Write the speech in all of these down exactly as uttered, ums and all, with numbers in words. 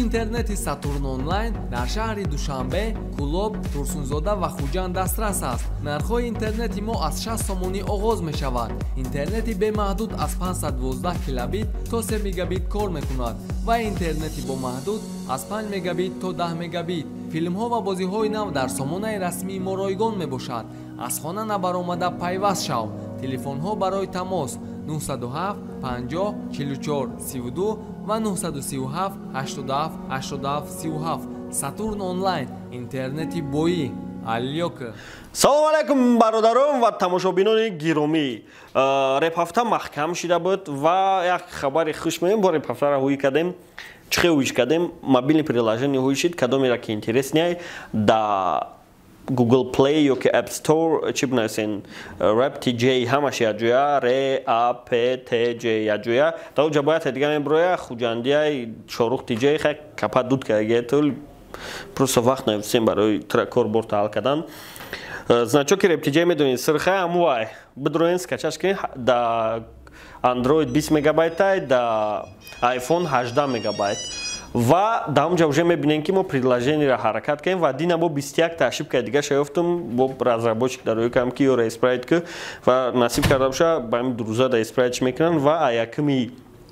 интернети Сатурн онлайн дар шаҳри Душанбе, Кулоб, Турсунзода ва Хуҷанд дастрас аст. Нархҳои интернети мо аз шаст сомонӣ оғоз мешавад. Интернети бемаҳдуд аз панҷсад и дувоздаҳ килобит то се мегабит кор мекунад ва интернети бо маҳдуд аз панҷ мегабит то даҳ мегабит. Филмҳо ва бозиҳои нав дар сомонаи расмии мо ройгон мебошад. Аз хона набаромада пайваст шав. Телефонҳо барои тамос нӯҳсад у ҳафт панҷоҳ чилу чор сию ду ва нӯҳсад у сию ҳафт ҳаштоду ҳафт ҳаштоду ҳафт сию ҳафт. Сатурн онлайн, интернети боӣ. Алёка. Салом алайкум бародарон ва тамошобинони гиромӣ. Репҳафта маҳкам шида буд ва як хабари хуш меем бо репҳафтара ҳуӣ кардем. Чӣ ҳуиш кардем? Мобилни приложение ҳуӣ шид, кадомеро ки интересняй да Google Play ё ки App Store чӣ бинависен Rap ти джей ҳамаш яҷӯя R A P T J яҷӯя та уҷа бояд дига меброя хуҷандияй Шорух ти джей хай капа дуд кардагетул просто вақт нависем барои кор бортаал кардан. Значоки Rap ти джей медонед сирхай амувай бидроен скачаш ки да Android бист мегабайтай да iPhone ҳаждаҳ мегабайт. Ва да ҳамҷа уже мебинем ки мо приложениеро ҳаракат кардем ва дина бо бисту як та ошибка дига шаёфтум бо разработчик дарои кам ки ёра исправит ки ва насиб карда боша ба ин дурӯза да исправитш мекунанд ва а якуми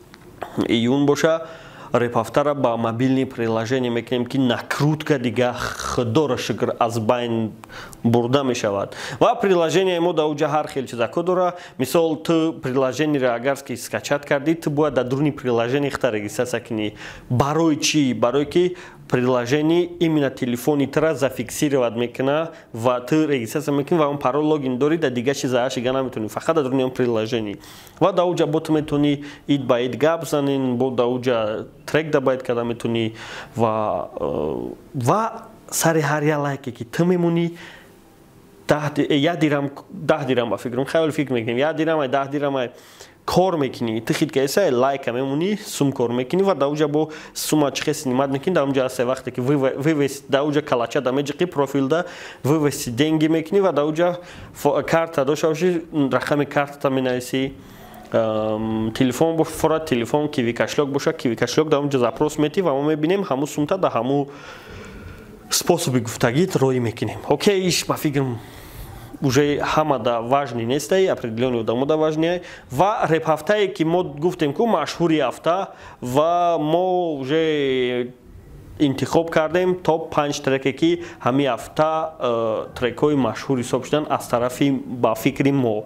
июн боша репҳафтара ба мобилни приложение мекунем ки накрутка дига худоро шукр аз байн бурда мешавад. Ва приложение мо да уҷа ҳар хел чизако дора. Мисол ту приложениеро агар ки скачат кардӣ ту бояд дар дуруни приложение хита регистрация кунӣ. Барои чӣ? Барои ки приложение именно телефони тура зафиксировать мекуна ва ту регистрация мекунӣ ва он парол логин дорӣ да дига чиза шига наметонӣ, фақат дар дуруни он приложение. Ва да уҷа бо ту метавонӣ ид ба ид гап занин, бо да уҷа трек да байт карда метавонӣ ва ва сари ҳар я лайке ки ту мемонӣ як дирам даҳ дирам ба фикрам хеле фикр мекунем як дирам ай даҳ дирам ай кор мекунӣ ту хит кайса лайка мемонӣ сум кор мекунӣ ва да уҷа бо сума чихе снимат мекунӣ да уҷа асе вақте ки вывести да уҷа калача да меҷиқи профилда вывести деньги мекунӣ ва да уҷа карта дошта бошӣ рақами картата менависӣ телефон фора телефон киви кашлок боша киви кашлок да уҷа запрос метӣ ва мо мебинем ҳамун сумта да ҳамун способи гуфтагит роӣ мекунем. Окей, иш ба фикрам уже ҳама да важни нестай, определённо одамо да важни ва репҳафтае ки мо гуфтем ку машҳури ҳафта ва мо уже интихоб кардем топ панҷ треке ки ҳамин ҳафта трекҳои машҳур ҳисоб шудан аз тарафи ба фикри мо.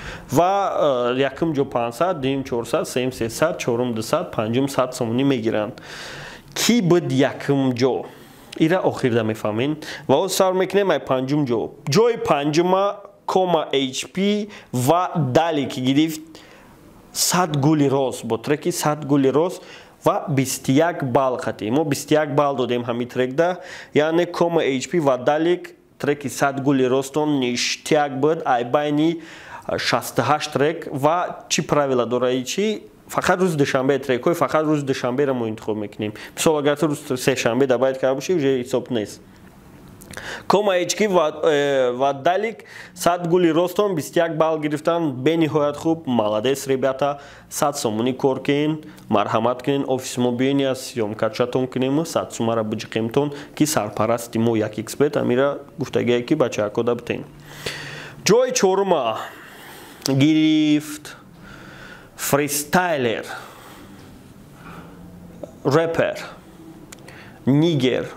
Ва якум ҷо панҷсад, дуюм чорсад, сеюм сесад, чорум дусад, панҷум сад сомонӣ мегиранд. Ки буд якум ҷо? Ира охирда мефаҳмем ва оз савр мекунем ай панҷум ҷо. Ҷои панҷума кома эйч пи ва дали ки гирифт сад гули рост бо треки сад гули рост ва бисту як балл хати. Мо бисту як балл додем ҳамин трекда, яъне кома эйч пи ва далик треки сад гули ростон ништяк буд ай байни шасту ҳашт трек ва чӣ правила дора и чӣ фақат рӯзи душанбе трекҳои фақат рӯзи душанберо мо интихоб мекунем. Мисол агар ту рӯзи сешанбе дабайт карда бошӣ уже ҳисоб нест. Кома эйчки ва далик сад гули ростон бисту як балл гирифтан бениҳоят хуб. Маладес ребята, сад сомонӣ кор кунен, марҳамат кунен, офиси мо биёни аз сёмкачатон кунем, сад сумара биҷиқемтон ки сарпарасти мо як експерт амира гуфтагие ки бачаако да битен. Ҷои чорума гирифт фристайлер, рэпер, нигер,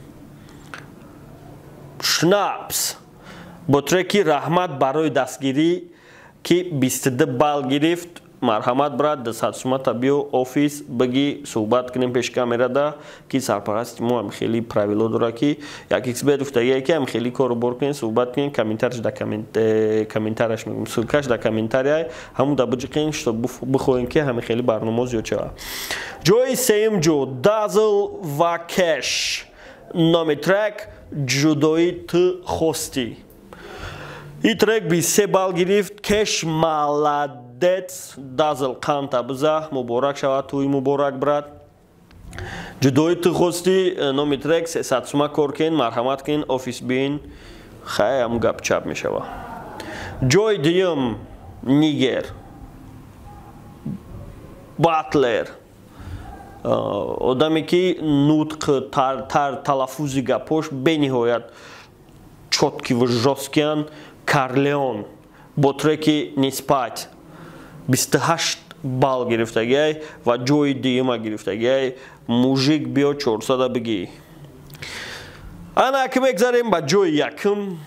шнапс бо треки раҳмат барои дастгирӣ ки бисту ду балл гирифт. Марҳамат брат дусад сумата биё офис биги суҳбат кунем пеши камерада ки сарпарасти мо ҳам хеле правило дора ки як експерт гуфтагие ки ҳам хеле кору бор кунем суҳбат кунем комментарш да комментараш мегӯем ссилкаш да комментария ҳамун да биҷиқем што бихоҳем ки ҳами хеле барнома зиёд шавад. Ҷои сеюм ҷо Dazzle ва Cash номи трек ҷудои ту хости. ин трек бисту се балл гирифт. Cash маладец, Dazzle қанта биза муборак шавад туи муборак брат. ҷудои ту хости номи трек сесад сума кор кунен, марҳамат кунен, офис биён хай ҳам гапчап мешавад. Ҷои дуюм Нигер, Батлер, одаме ки нутқ талаффузи гапош бениҳоят чотки ва жесткиян. Карлеон бо треки Неспать бисту ҳашт балл гирифтагиай ва ҷои дуюма гирифтагиай. Мужик биё чорсада бигӣ. Ана ки мегзарем ба ҷои якум.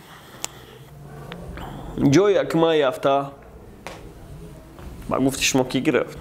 ҷои якумаи ҳафта ба гуфти шумо ки гирифт?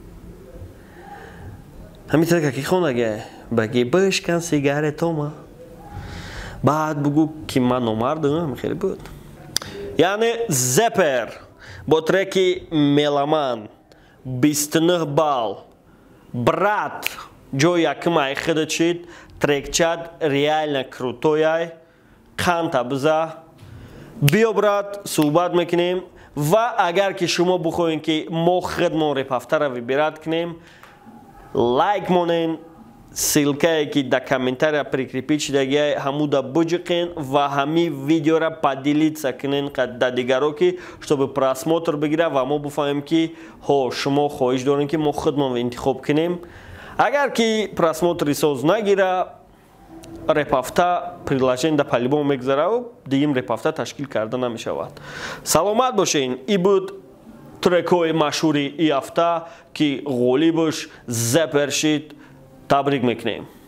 ҳамин трека ки хонагиай баги бишкан сигаретома баъд бугӯ ки ман номардам хеле буд. Яъне Зепер бо треки Меломан бисту нӯҳ балл. Брат ҷои якумаи худат шид. Трекчат реально крутояй. Қанта биза. Биё брат суҳбат мекунем ва агар ки шумо бихоҳем ки мо худмон репҳафтара вибират кунем лайк монен. Ссилкае ки да комментария прикрепит шудагиай ҳамуда буҷиқен ва ҳами видеора поделиться кунен да дигаро ки чтобы просмотр бигира ва мо бифаҳмем ки ҳо шумо хоҳиш дорем ки мо худмон интихоб кунем. Агар ки просмотри соз нагира репҳафта приложение по-любому мегзара дигим репҳафта ташкил карда намешавад. Саломат бошен. И буд трекҳои машҳури и ҳафта ки ғолибуш Зепер шид. Табрик мекунем.